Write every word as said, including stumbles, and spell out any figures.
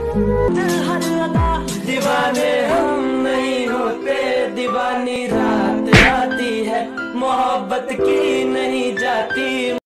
हर अदा दीवाने हम नहीं होते, दीवानी रात आती है मोहब्बत की नहीं जाती।